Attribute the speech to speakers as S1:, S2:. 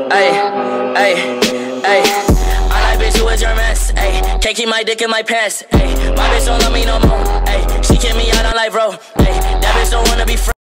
S1: Ay, ay, ay. I like bitch who is your mess. Ay, can't keep my dick in my pants. Ay, my bitch don't love me no more. Ay, she kick me out on life, bro. Ay, that bitch don't wanna be friends.